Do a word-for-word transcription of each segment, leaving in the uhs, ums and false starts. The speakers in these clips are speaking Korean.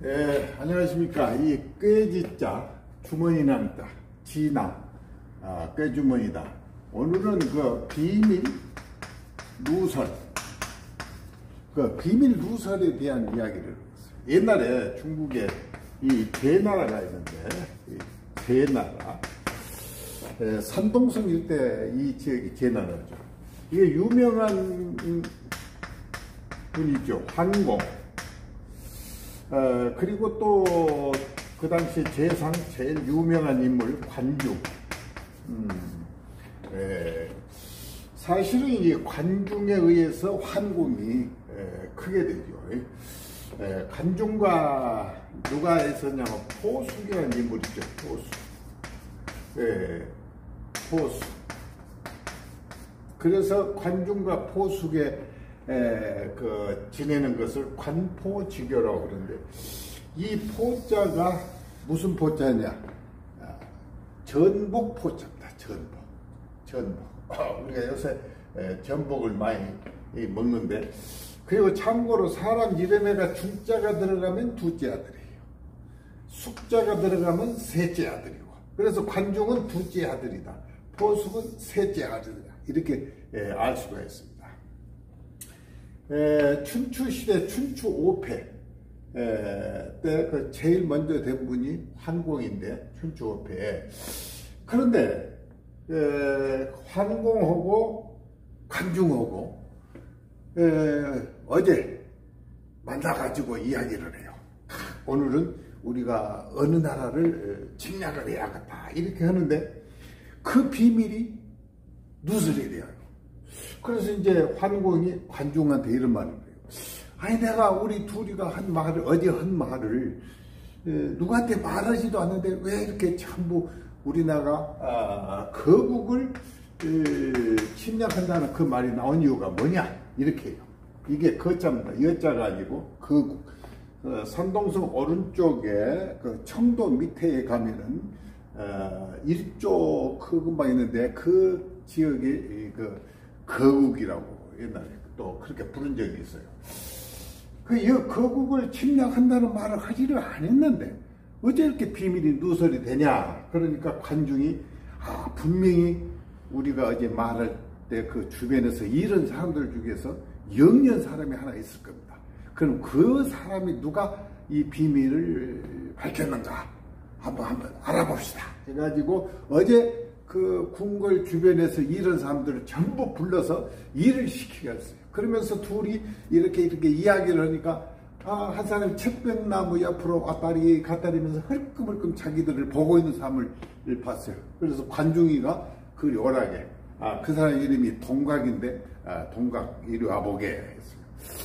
예, 안녕하십니까. 이 꾀지자 주머니남다 지남 아, 꾀주머니다. 오늘은 그 비밀 누설 그 비밀 누설에 대한 이야기를 했어요. 옛날에 중국에 이 제나라가 있는데 이 제나라 예, 산동성 일대 이 지역이 제나라죠. 이게 유명한 분이죠. 환공. 어, 그리고 또 그 당시 제상 제일 유명한 인물 관중. 음, 에, 사실은 이 관중에 의해서 환공이 에, 크게 되죠. 에, 관중과 누가 있었냐면 포수라는 인물이죠. 포수. 에, 포수. 그래서 관중과 포수에 에, 그 지내는 것을 관포지교라고 그러는데, 이 포자가 무슨 포자냐? 아, 전복 포자입니다. 전복. 전복. 아, 우리가 요새 에, 전복을 많이 이, 먹는데, 그리고 참고로 사람 이름에가 중자가 들어가면 둘째 아들이에요. 숙자가 들어가면 셋째 아들이고, 그래서 관중은 둘째 아들이다. 포수는 셋째 아들이다. 이렇게 에, 알 수가 있습니다. 에, 춘추시대 춘추 오 패 때 그 제일 먼저 된 분이 환공인데, 춘추 오 패. 그런데 에, 환공하고 관중하고 에, 어제 만나가지고 이야기를 해요. 오늘은 우리가 어느 나라를 침략을 해야겠다 이렇게 하는데, 그 비밀이 누설이 돼요. 그래서 이제 환공이 관중한테 이런 말을 해요. 아니, 내가 우리 둘이가 한 말을, 어제 한 말을 에, 누구한테 말하지도 않는데 왜 이렇게 전부 우리나라가 아, 거국을 에, 침략한다는 그 말이 나온 이유가 뭐냐 이렇게 해요. 이게 거자입니다. 여자가 아니고 거국. 어, 산동성 오른쪽에 그 청도 밑에 가면은 어, 일조 그 근방 있는데, 그 지역이 그 거국이라고 옛날에 또 그렇게 부른 적이 있어요. 그 거국을 침략한다는 말을 하지를 않았는데 어째 이렇게 비밀이 누설이 되냐? 그러니까 관중이 아, 분명히 우리가 어제 말할 때 그 주변에서 이런 사람들 중에서 영년 사람이 하나 있을 겁니다. 그럼 그 사람이 누가 이 비밀을 밝혔는가 한번 한번 알아봅시다 해가지고, 어제 그 궁궐 주변에서 이런 사람들을 전부 불러서 일을 시키게 했어요. 그러면서 둘이 이렇게 이렇게 이야기를 하니까 아, 한 사람이 칡백나무 옆으로 왔다리 갔다리면서 헐끔헐끔 자기들을 보고 있는 사람을 봤어요. 그래서 관중이가 그 요란하게 아, 그 사람 이름이 동각인데, 아, 동각 이리 와보게 했어요.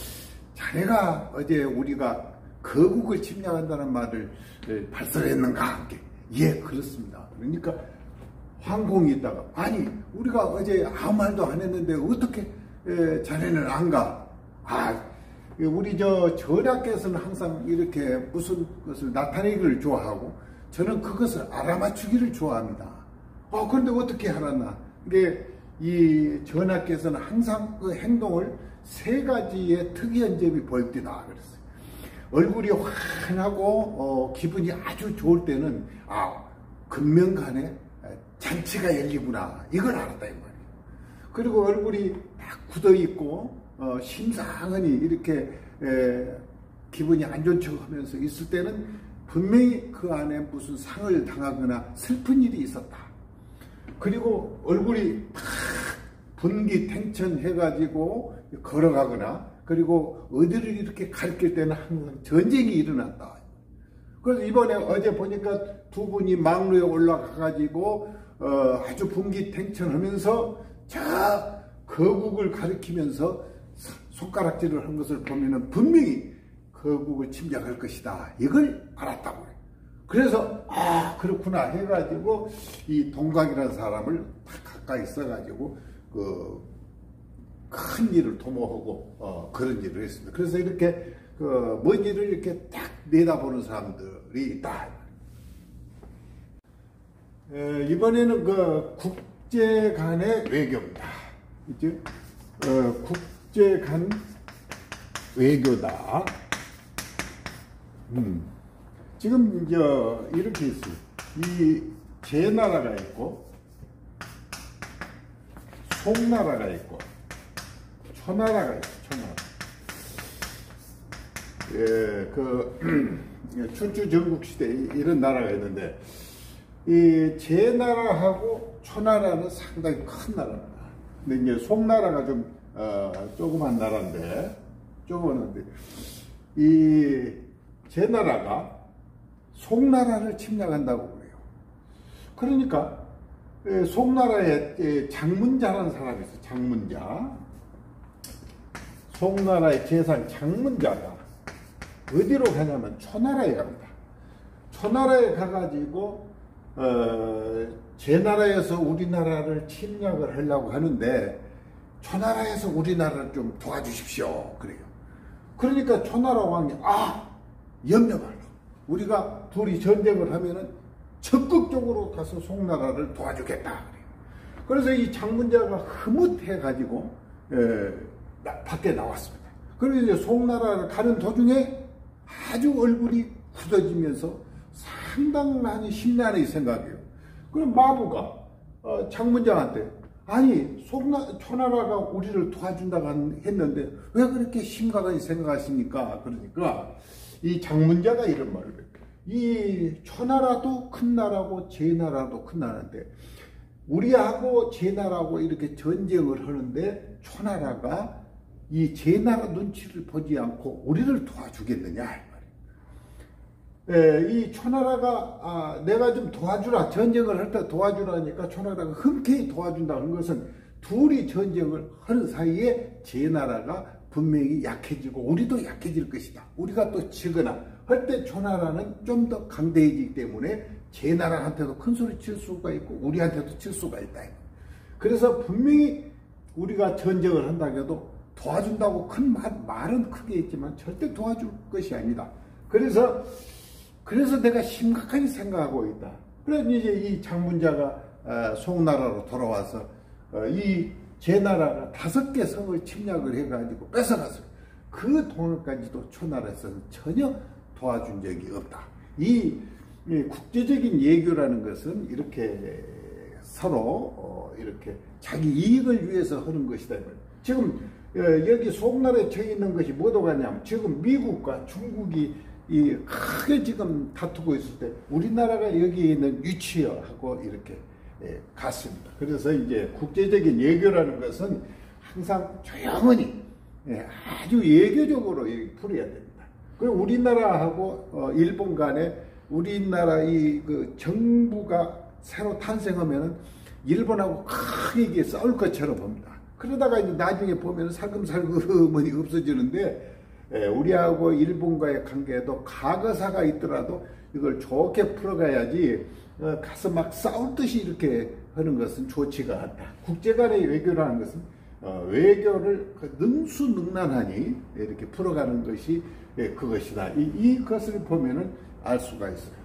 자네가 어제 우리가 거국을 침략한다는 말을 발설했는가? 예, 그렇습니다. 그러니까 환공이 있다가, 아니, 우리가 어제 아무 말도 안 했는데 어떻게 에, 자네는 안 가? 아, 우리 저 전하께서는 항상 이렇게 무슨 것을 나타내기를 좋아하고 저는 그것을 알아맞추기를 좋아합니다. 아, 그런데 어떻게 하았나? 이게 이 전하께서는 항상 그 행동을 세 가지의 특이한 점이 보입니다. 그랬어요. 얼굴이 환하고 어, 기분이 아주 좋을 때는 아, 근명간에 잔치가 열리구나 이걸 알았다 이 말이에요. 그리고 얼굴이 딱 굳어 있고 어, 심상하니 이렇게 에, 기분이 안 좋은 척 하면서 있을 때는 분명히 그 안에 무슨 상을 당하거나 슬픈 일이 있었다. 그리고 얼굴이 탁 분기탱천 해가지고 걸어가거나, 그리고 어디를 이렇게 가리킬 때는 항상 전쟁이 일어났다. 그래서 이번에 어제 보니까 두 분이 망루에 올라가가지고 어, 아주 분기탱천하면서 자 거국을 가리키면서 손가락질을 한 것을 보면은 분명히 거국을 침략할 것이다. 이걸 알았다고 해요. 그래서 아, 그렇구나 해가지고 이 동각이라는 사람을 딱 가까이 써가지고 그 큰 일을 도모하고 어, 그런 일을 했습니다. 그래서 이렇게 그 먼 일을 이렇게 딱 내다보는 사람들이 있다. 에, 이번에는 그 국제 간의 외교입니다. 이제 어, 국제 간 외교다. 음. 지금 이제 이렇게 있어요. 이 제나라가 있고 송나라가 있고 초나라가 있어. 초나라. 예, 그 춘추 전국시대 이런 나라가 있는데 이 제나라하고 초나라는 상당히 큰 나라입니다. 근데 이제 송나라가 좀 어, 조그만 나라인데 조그만한데 이 제나라가 송나라를 침략한다고 그래요. 그러니까 송나라에 장문자라는 사람이 있어요. 장문자. 송나라의 재상 장문자가 어디로 가냐면 초나라에 갑니다. 초나라에 가가지고 어, 제나라에서 우리나라를 침략을 하려고 하는데 초나라에서 우리나라를 좀 도와주십시오. 그래요. 그러니까 초나라 왕이 아 연명하라. 우리가 둘이 전쟁을 하면은 적극적으로 가서 송나라를 도와주겠다. 그래요. 그래서 이 장문자가 흐뭇해가지고 에, 나, 밖에 나왔습니다. 그래서 이제 송나라를 가는 도중에 아주 얼굴이 굳어지면서 상당히 심란히 생각해요. 그럼 마부가 어, 장문장한테 아니 송나, 초나라가 우리를 도와준다고 했는데 왜 그렇게 심각하게 생각하십니까? 그러니까 이 장문자가 이런 말을 해요. 이 초나라도 큰 나라고 제나라도 큰 나라인데 우리하고 제나라하고 이렇게 전쟁을 하는데 초나라가 이 제나라 눈치를 보지 않고 우리를 도와주겠느냐. 에, 이 초나라가 아, 내가 좀 도와주라 전쟁을 할 때 도와주라니까 초나라가 흔쾌히 도와준다는 것은 둘이 전쟁을 하는 사이에 제나라가 분명히 약해지고 우리도 약해질 것이다. 우리가 또 지거나 할 때 초나라는 좀 더 강대해지기 때문에 제나라한테도 큰 소리 칠 수가 있고 우리한테도 칠 수가 있다. 그래서 분명히 우리가 전쟁을 한다고 해도 도와준다고 큰 말, 말은 크게 했지만 절대 도와줄 것이 아니다. 그래서 그래서 내가 심각하게 생각하고 있다. 그래서 이제 이 장문자가 어, 송나라로 돌아와서 어, 이 제나라가 다섯 개 성을 침략을 해가지고 뺏어갔어요. 그 동안까지도 초나라에서는 전혀 도와준 적이 없다. 이, 이 국제적인 예교라는 것은 이렇게 서로 어, 이렇게 자기 이익을 위해서 하는 것이다. 지금 어, 여기 송나라에 처해 있는 것이 뭐가 냐면 지금 미국과 중국이 이 크게 지금 다투고 있을 때 우리나라가 여기에 있는 유치하고 이렇게 예, 갔습니다. 그래서 이제 국제적인 예교라는 것은 항상 조용히 예, 아주 예교적으로 풀어야 됩니다. 그리고 우리나라하고 어, 일본 간에 우리나라 이 그 정부가 새로 탄생하면은 일본하고 크게 이게 싸울 것처럼 봅니다. 그러다가 이제 나중에 보면 살금살금이 없어지는데 예, 우리하고 일본과의 관계에도 과거사가 있더라도 이걸 좋게 풀어가야지 어, 가서 막 싸울 듯이 이렇게 하는 것은 좋지가 않다. 국제간의 외교라는 것은 어, 외교를 능수능란하니 이렇게 풀어가는 것이 예, 그것이다. 이, 이것을 보면은 알 수가 있어요.